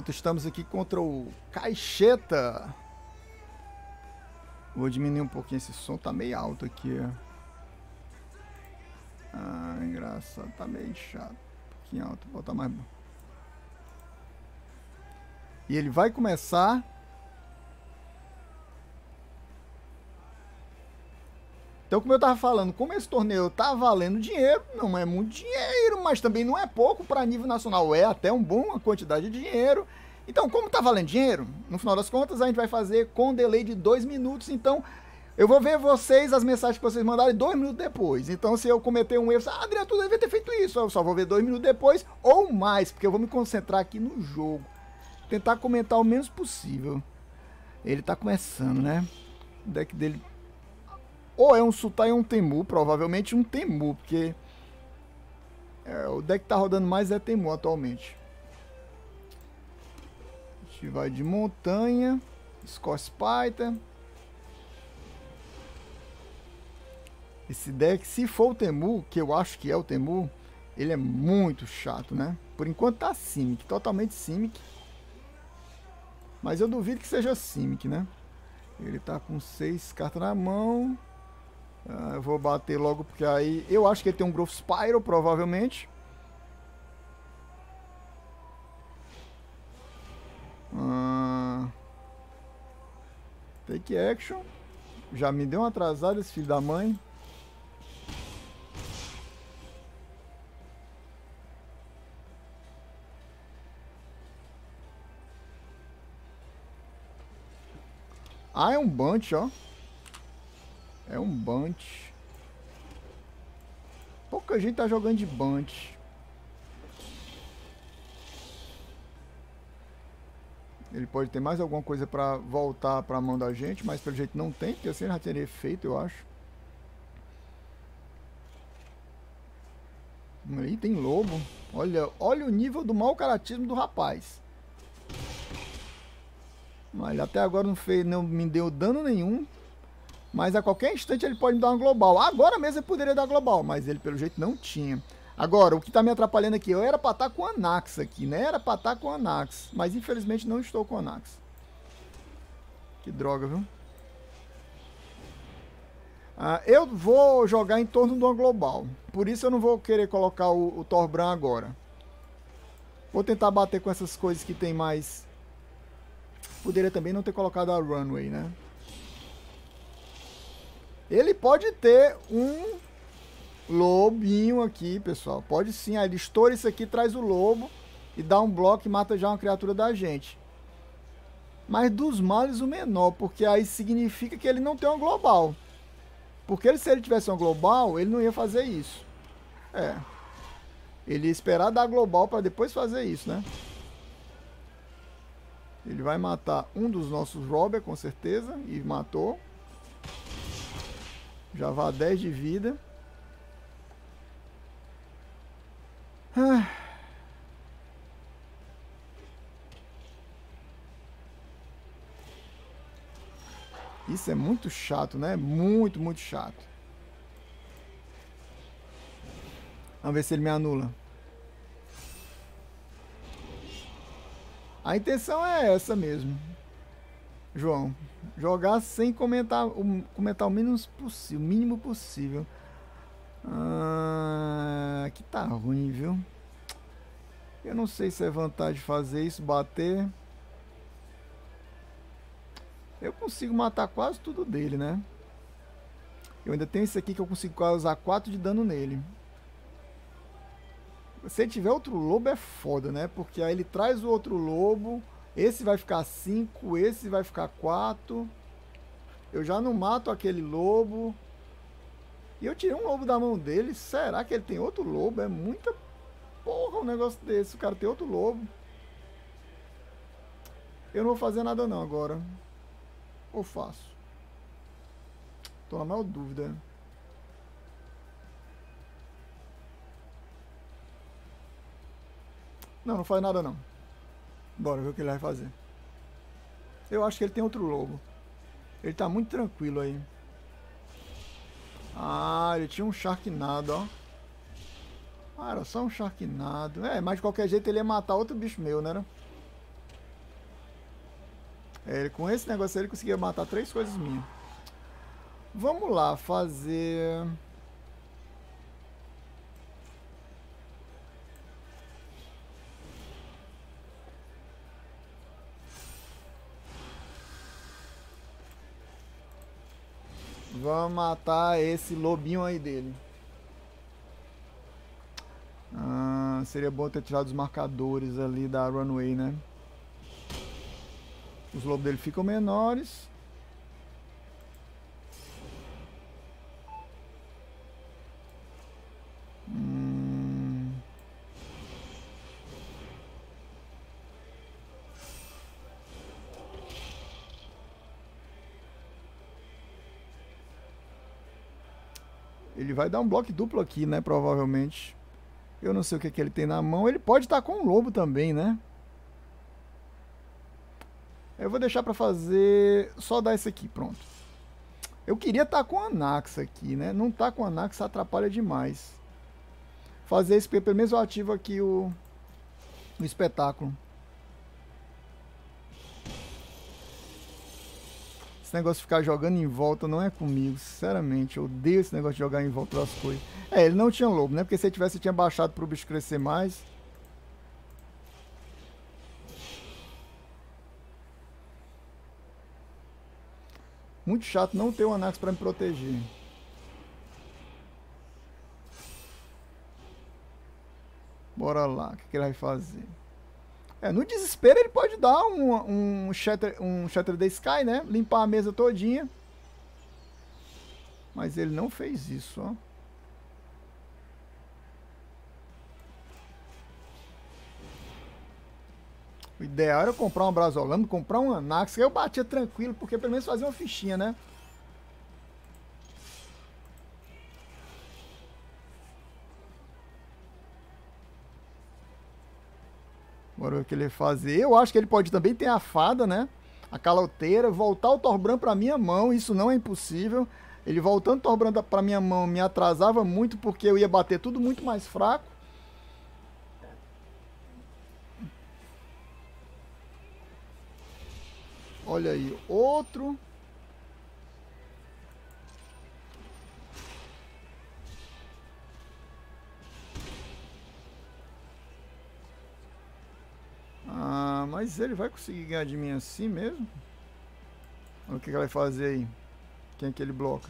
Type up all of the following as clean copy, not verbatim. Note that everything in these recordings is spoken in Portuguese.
Pronto, estamos aqui contra o Caixeta. Vou diminuir um pouquinho esse som, tá meio alto aqui, ó. Ah, engraçado, tá meio chato. Um pouquinho alto, vou botar mais. E ele vai começar. Então, como eu tava falando, como esse torneio tá valendo dinheiro, não é muito dinheiro, mas também não é pouco para nível nacional, é até uma boa quantidade de dinheiro. Então, como tá valendo dinheiro, no final das contas, a gente vai fazer com delay de 2 minutos. Então, eu vou ver vocês, as mensagens que vocês mandarem 2 minutos depois. Então, se eu cometer um erro, Adriano, tu devia ter feito isso. Eu só vou ver 2 minutos depois ou mais, porque eu vou me concentrar aqui no jogo. Tentar comentar o menos possível. Ele tá começando, né? O deck dele... Ou é um Sultai ou um Temu, provavelmente um Temu, porque o deck que tá rodando mais é Temu atualmente. A gente vai de montanha, Scorch Spider. Esse deck, se for o Temu, que eu acho que é o Temu, ele é muito chato, né? Por enquanto tá Simic, totalmente Simic. Mas eu duvido que seja Simic, né? Ele tá com 6 cartas na mão. Eu vou bater logo porque aí... Eu acho que ele tem um Growth Spiral, provavelmente. Take Action. Já me deu uma atrasada esse filho da mãe. Ah, é um Bunch, ó. É um Bunch. Pouca gente tá jogando de Bunch. Ele pode ter mais alguma coisa pra voltar pra mão da gente, mas pelo jeito não tem, porque assim ele já teria feito, eu acho. Aí tem lobo. Olha o nível do mau caratismo do rapaz. Ele até agora não me deu dano nenhum. Mas a qualquer instante ele pode me dar uma global. Agora mesmo ele poderia dar global, mas ele pelo jeito não tinha. Agora, o que tá me atrapalhando aqui, eu era pra estar com Anax aqui, né? Era pra estar com Anax, mas infelizmente não estou com Anax. Que droga, viu? Eu vou jogar em torno de uma global. Por isso eu não vou querer colocar o Torbran agora. Vou tentar bater com essas coisas que tem mais... Poderia também não ter colocado a Runway, né? Ele pode ter um lobinho aqui, pessoal. Pode sim. Aí ele estoura isso aqui, traz o lobo e dá um bloco e mata já uma criatura da gente. Mas dos males o menor, porque aí significa que ele não tem uma global. Porque se ele tivesse uma global, ele não ia fazer isso. Ele ia esperar dar global para depois fazer isso, né? Ele vai matar um dos nossos Robber, com certeza. E matou. Já vai a 10 de vida. Isso é muito chato, né? Muito, muito chato. Vamos ver se ele me anula. A intenção é essa mesmo, João. Jogar sem comentar o mínimo possível. Aqui tá ruim, viu? Eu não sei se é vantagem fazer isso, bater. Eu consigo matar quase tudo dele, né? Eu ainda tenho esse aqui que eu consigo causar 4 de dano nele. Se ele tiver outro lobo é foda, né? Porque aí ele traz o outro lobo. Esse vai ficar 5, esse vai ficar 4. Eu já não mato aquele lobo. E eu tirei um lobo da mão dele. Será que ele tem outro lobo? É muita porra um negócio desse. O cara tem outro lobo. Eu não vou fazer nada não agora. Ou faço? Tô na maior dúvida. Não, não faz nada não. Bora ver o que ele vai fazer. Eu acho que ele tem outro lobo. Ele tá muito tranquilo aí. Ele tinha um Sharknado, ó. Era só um Sharknado. Mas de qualquer jeito ele ia matar outro bicho meu, né? Com esse negócio aí ele conseguia matar 3 coisas minhas. Vamos lá, fazer... Vamos matar esse lobinho aí dele. Seria bom ter tirado os marcadores ali da runway, né? Os lobos dele ficam menores. Ele vai dar um bloco duplo aqui, né? Provavelmente. Eu não sei o que ele tem na mão. Ele pode estar com um lobo também, né? Eu vou deixar pra fazer... Só dar esse aqui, pronto. Eu queria estar com a Anax aqui, né? Não tá com a Anax atrapalha demais. Fazer esse... Pelo menos eu ativo aqui o espetáculo. Esse negócio de ficar jogando em volta não é comigo, sinceramente. Eu odeio esse negócio de jogar em volta das coisas. Ele não tinha lobo, né? Porque se ele tivesse, tinha baixado pro bicho crescer mais. Muito chato não ter o Anax pra me proteger. Bora lá, o que ele vai fazer? No desespero ele pode dar um Shatter the Sky, né? Limpar a mesa todinha. Mas ele não fez isso, ó. O ideal era comprar um Brazolando, comprar um Anax, que eu batia tranquilo, porque pelo menos fazia uma fichinha, né? Bora ver o que ele vai fazer. Eu acho que ele pode também ter a fada, né? A caloteira, voltar o Torbran pra minha mão, isso não é impossível. Ele voltando o Torbran pra minha mão me atrasava muito, porque eu ia bater tudo muito mais fraco. Olha aí, outro. Mas ele vai conseguir ganhar de mim assim mesmo? Olha o que ele vai fazer aí. Quem é que ele bloca?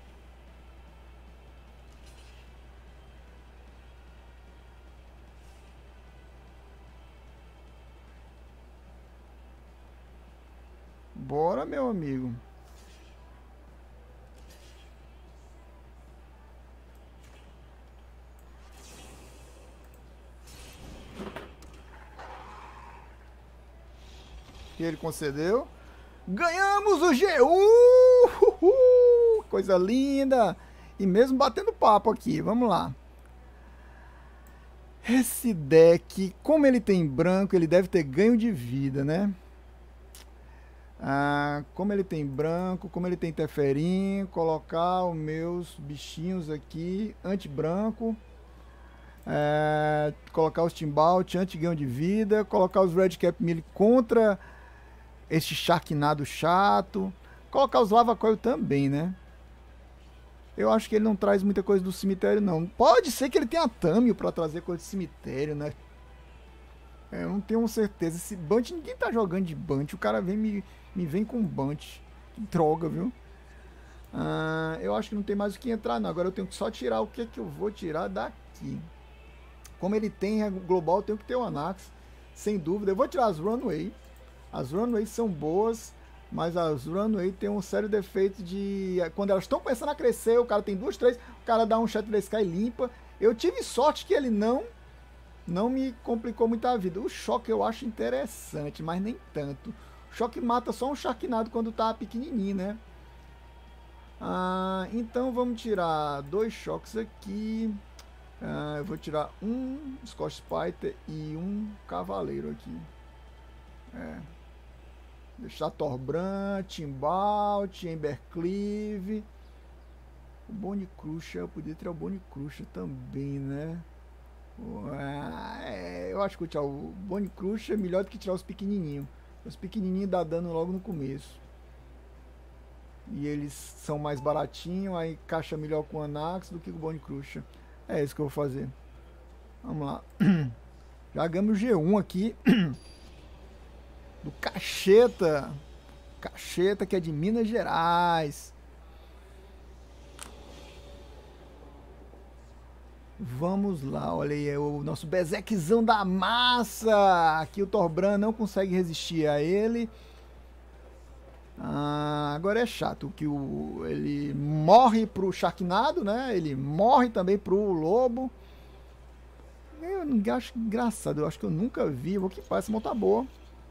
Bora, meu amigo. Que ele concedeu. Ganhamos o G1! Uhul! Coisa linda! E mesmo batendo papo aqui, vamos lá. Esse deck, como ele tem branco, ele deve ter ganho de vida, né? Como ele tem branco, como ele tem Teferinho, colocar os meus bichinhos aqui, anti-branco. Colocar os Timbalt, anti-ganho de vida. Colocar os Red Cap Melee contra esse Sharknado chato. Colocar os Lava Coil também, né? Eu acho que ele não traz muita coisa do cemitério, não. Pode ser que ele tenha Tamio pra trazer coisa do cemitério, né? Eu não tenho certeza. Esse Bunch, ninguém tá jogando de Bunch. O cara me vem com Bunch. Que droga, viu? Eu acho que não tem mais o que entrar, não. Agora eu tenho que só tirar o que eu vou tirar daqui. Como ele tem global, eu tenho que ter o Anax. Sem dúvida. Eu vou tirar as Runway. As Runways são boas, mas as Runway tem um sério defeito de... Quando elas estão começando a crescer, o cara tem 2, 3, o cara dá um Shatter the Sky e limpa. Eu tive sorte que ele não me complicou muito a vida. O choque eu acho interessante, mas nem tanto. O choque mata só um Sharknado quando tá pequenininho, né? Então vamos tirar 2 choques aqui. Eu vou tirar um Scotch Spider e um Cavaleiro aqui. Deixar Torbran, Timbalt, Embercleave. O Bone Crusher, eu podia tirar o Bone Crusher também, né? Eu acho que vou tirar o Bone Crusher melhor do que tirar os pequenininhos. Os pequenininhos dá dano logo no começo. E eles são mais baratinhos, aí caixa melhor com o Anax do que com o Bone Crusher. É isso que eu vou fazer. Vamos lá. Já ganhamos o G1 aqui. Do Cacheta. Cacheta, que é de Minas Gerais. Vamos lá, olha aí, é o nosso Berserkzão da massa. Aqui o Torbran não consegue resistir a ele. Agora é chato que ele morre pro Sharknado, né? Ele morre também pro Lobo. Eu acho engraçado, eu acho que eu nunca vi. Eu vou equipar essa monta boa.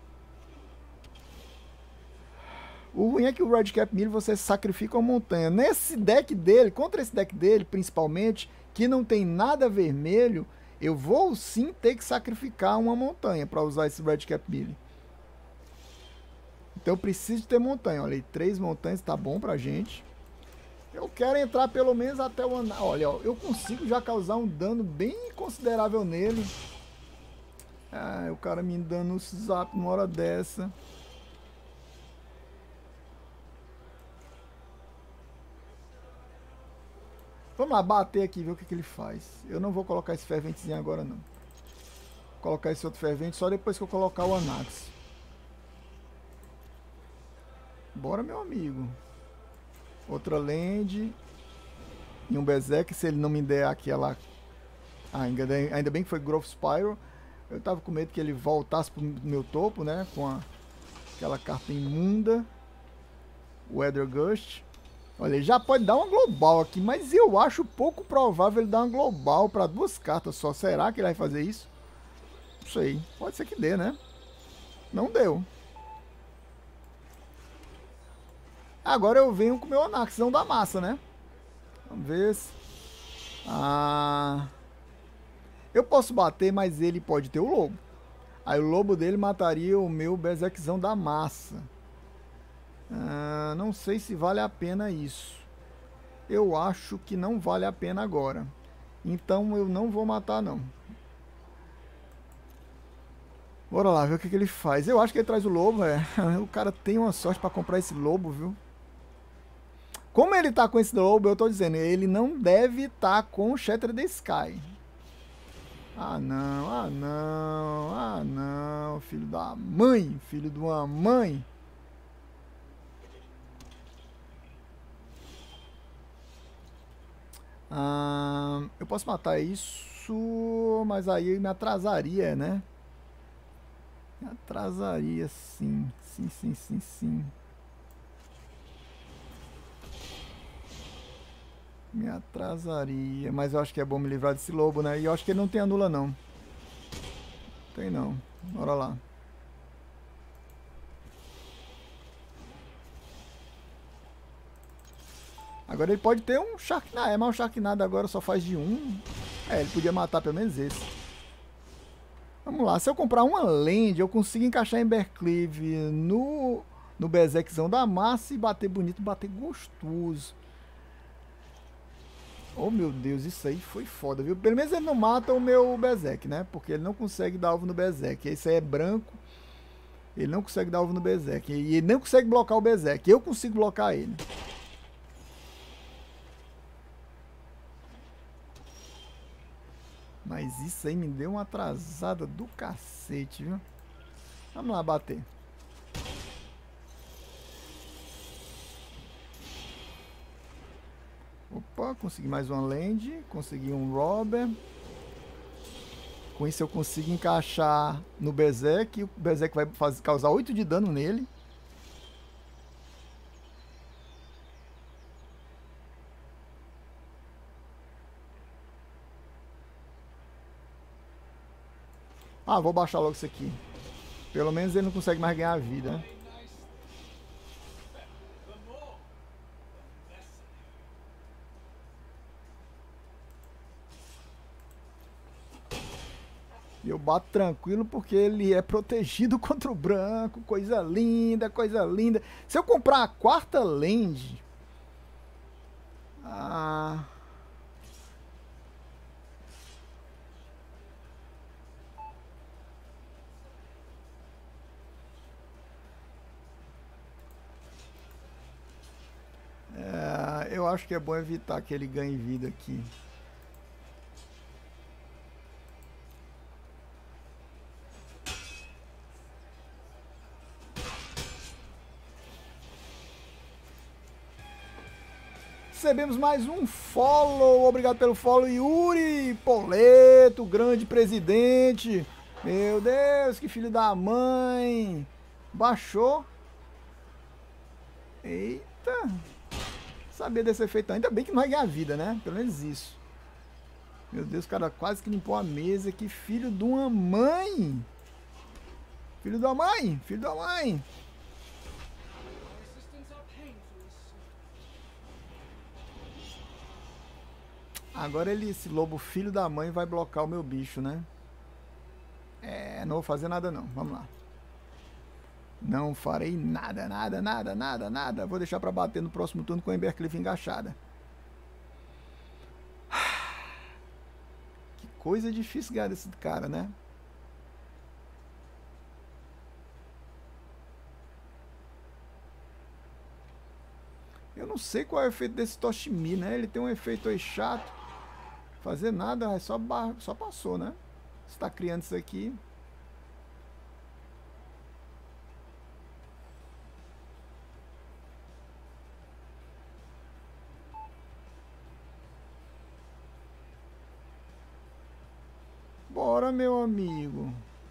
O ruim é que o Red Cap Melee você sacrifica uma montanha. Nesse deck dele, contra esse deck dele, principalmente, que não tem nada vermelho, eu vou sim ter que sacrificar uma montanha para usar esse Red Cap Melee. Então eu preciso ter montanha. Olha aí, 3 montanhas tá bom pra gente. Eu quero entrar pelo menos até o... Olha, ó, eu consigo já causar um dano bem considerável nele. O cara me dando um zap numa hora dessa. Vamos lá, bater aqui e ver o que ele faz. Eu não vou colocar esse ferventezinho agora, não. Vou colocar esse outro fervente só depois que eu colocar o Anax. Bora, meu amigo. Outra land. E um Berserk, se ele não me der aquela... ainda bem que foi Growth Spiral. Eu tava com medo que ele voltasse pro meu topo, né? Com aquela carta imunda. Weather Gust. Olha, ele já pode dar uma global aqui, mas eu acho pouco provável ele dar uma global para 2 cartas só. Será que ele vai fazer isso? Não sei. Pode ser que dê, né? Não deu. Agora eu venho com o meu Anaxão da massa, né? Vamos ver se... Eu posso bater, mas ele pode ter o lobo. Aí o lobo dele mataria o meu Berserkzão da massa. Não sei se vale a pena isso. Eu acho que não vale a pena agora. Então eu não vou matar, não. Bora lá ver o que ele faz. Eu acho que ele traz o lobo, O cara tem uma sorte pra comprar esse lobo, viu? Como ele tá com esse lobo, eu tô dizendo, ele não deve estar com o Shattered Sky. Não, filho da mãe, filho de uma mãe. Eu posso matar isso, mas aí me atrasaria, né? Me atrasaria, sim. Sim. Me atrasaria, mas eu acho que é bom me livrar desse lobo, né? E eu acho que ele não tem anula, não. Tem não. Bora lá. Agora ele pode ter um Sharknado, mas o Sharknado agora só faz de 1. Ele podia matar pelo menos esse. Vamos lá, se eu comprar uma land, eu consigo encaixar Embercleave no Berserkzão da massa e bater bonito, bater gostoso. Oh meu Deus, isso aí foi foda, viu? Pelo menos ele não mata o meu Berserk, né? Porque ele não consegue dar alvo no Berserk. Esse aí é branco. Ele não consegue dar alvo no Berserk. E ele não consegue blocar o Berserk. Eu consigo blocar ele. Mas isso aí me deu uma atrasada do cacete, viu? Vamos lá bater. Opa, consegui mais uma land. Consegui um Robber. Com isso eu consigo encaixar no Berserk. E o Berserk vai causar 8 de dano nele. Vou baixar logo isso aqui. Pelo menos ele não consegue mais ganhar a vida, né? E eu bato tranquilo porque ele é protegido contra o branco. Coisa linda, coisa linda. Se eu comprar a 4ª land... acho que é bom evitar que ele ganhe vida aqui. Recebemos mais um follow, obrigado pelo follow, Yuri Poleto, grande presidente. Meu Deus, que filho da mãe. Baixou. Eita. Sabia desse efeito, ainda bem que não vai ganhar vida, né? Pelo menos isso. Meu Deus, o cara quase que limpou a mesa. Que filho de uma mãe. Filho da mãe, filho da mãe. Agora esse lobo filho da mãe vai blocar o meu bicho, né? Não vou fazer nada não. Vamos lá. Não farei nada, nada, nada, nada, nada. Vou deixar pra bater no próximo turno com a Embercliff engaixada. Que coisa difícil ganhar desse cara, né? Eu não sei qual é o efeito desse Toshimi, né? Ele tem um efeito aí chato. Fazer nada, só passou, né? Você tá criando isso aqui. Bora, meu amigo.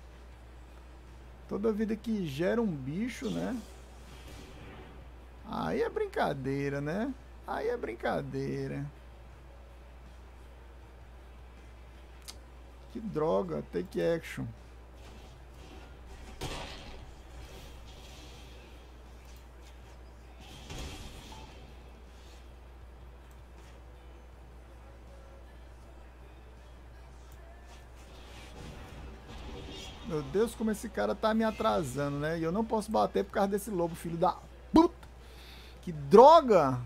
Toda vida que gera um bicho, né? Aí é brincadeira, né? Aí é brincadeira. Que droga, take action. Meu Deus, como esse cara tá me atrasando, né? E eu não posso bater por causa desse lobo, filho da puta. Que droga!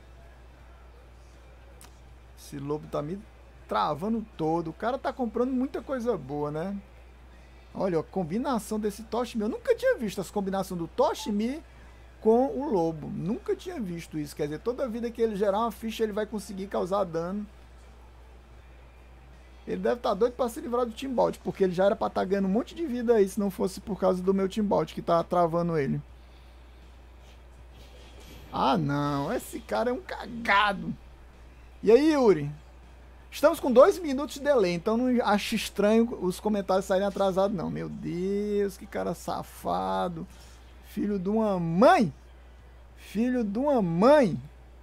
Esse lobo tá me travando todo. O cara tá comprando muita coisa boa, né? Olha, a combinação desse Toshimi. Eu nunca tinha visto essa combinação do Toshimi com o lobo. Nunca tinha visto isso. Quer dizer, toda vida que ele gerar uma ficha, ele vai conseguir causar dano. Ele deve estar doido pra se livrar do Timbalt, porque ele já era pra estar ganhando um monte de vida aí, se não fosse por causa do meu Timbalt que tá travando ele. Ah, não. Esse cara é um cagado. E aí, Yuri? Estamos com 2 minutos de delay, então não acho estranho os comentários saírem atrasados, não. Meu Deus, que cara safado. Filho de uma mãe. Filho de uma mãe.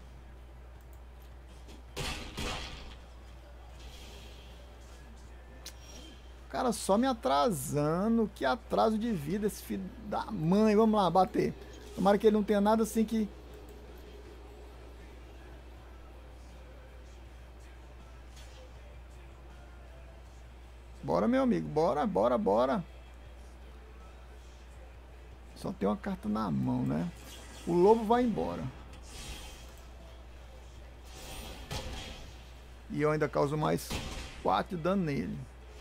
O cara só me atrasando. Que atraso de vida esse filho da mãe. Vamos lá, bater. Tomara que ele não tenha nada assim que... Bora, meu amigo. Bora, bora, bora. Só tem uma carta na mão, né? O lobo vai embora. E eu ainda causo mais 4 de dano nele.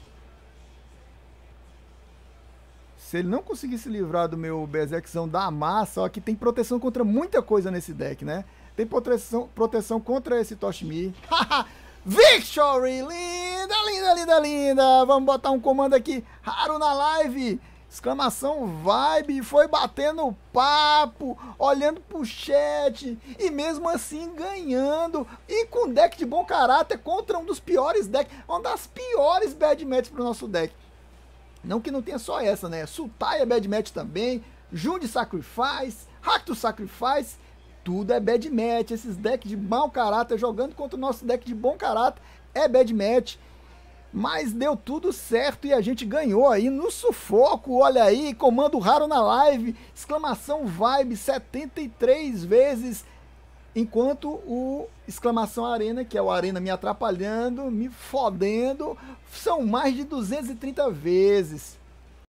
Se ele não conseguir se livrar do meu Berserkzão da massa, ó, que tem proteção contra muita coisa nesse deck, né? Tem proteção contra esse Toshimi. Victory! Linda, linda, linda, linda! Vamos botar um comando aqui. Haru na live! Exclamação vibe! Foi batendo papo, olhando pro chat e mesmo assim ganhando. E com deck de bom caráter contra um dos piores decks, uma das piores bad matches pro nosso deck. Não que não tenha só essa, né? Sultai é bad match também, Jund Sacrifice, Ractus Sacrifice, tudo é bad match. Esses decks de mau caráter jogando contra o nosso deck de bom caráter é bad match. Mas deu tudo certo e a gente ganhou aí no sufoco. Olha aí, comando raro na live, exclamação vibe 73 vezes. Enquanto o exclamação arena, que é o arena me atrapalhando, me fodendo, são mais de 230 vezes.